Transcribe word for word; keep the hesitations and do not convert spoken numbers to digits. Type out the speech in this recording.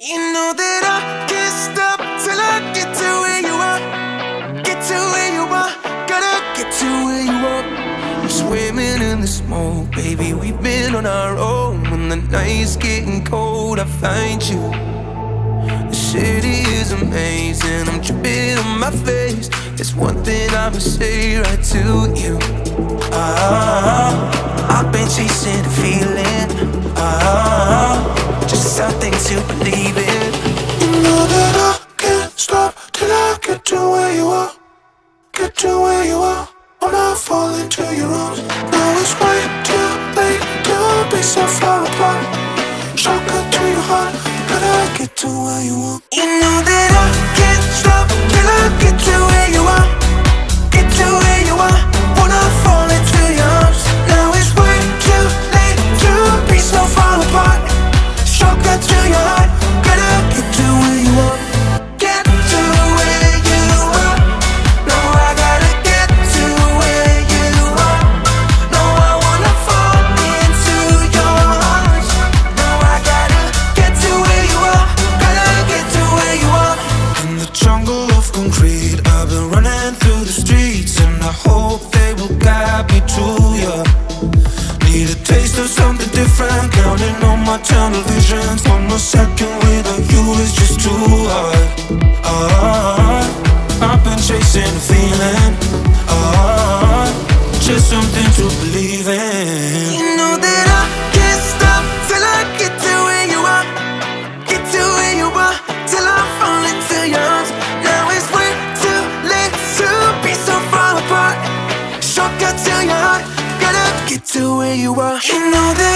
You know that I can't stop till I get to where you are. Get to where you are, gotta get to where you are. I'm swimming in the smoke, baby, we've been on our own. When the night's getting cold, I find you. The city is amazing, I'm dripping on my face. There's one thing I would say right to you. Ah, I've been chasing a feeling. Ah, just something to believe in. You know that I can't stop till I get to where you are. Get to where you are, I'm not falling to your arms. Now it's way too late to be so far apart. Shotgun to your heart, gotta get to where you are. You know that I can't stop till I get to where you are. Get to where you are, wanna fall into your arms. Now it's way too late to be so far apart. Shotgun to your heart, gotta get to where you are. Get to where you are. No, I gotta get to where you are. No, I wanna fall into your arms. No, I gotta get to where you are. Gotta get to where you are. In the jungle of concrete, I've been running through the streets, and I hope they will guide me to you. Need a taste of something different, counting on my tunnel visions. One more second without you is just too hard. Ah, I've been chasing a feeling. Ah, just something to believe in. You know that I can't stop till I get to where you are. Get to where you are, till I fall into your arms. Now it's way too late to be so far apart. Shortcut to your heart, gotta get to where you are. You know that